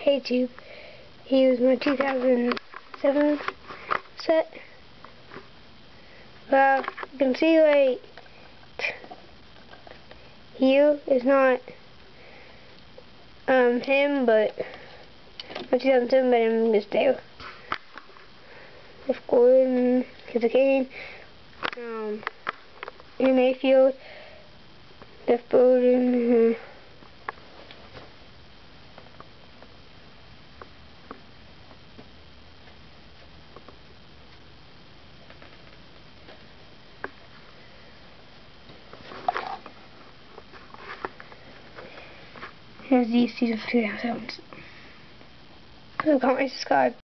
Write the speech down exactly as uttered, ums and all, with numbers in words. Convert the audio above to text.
K-Tube. He was my two thousand seven set. Well, you can see like Hugh is not um him, but my two thousand seven, but I'm just there. Jeff Gordon, Kizza Kane, um, Ian Mayfield, Jeff Bowden. Uh, Here's the season of two thousand seven. Comment, subscribe.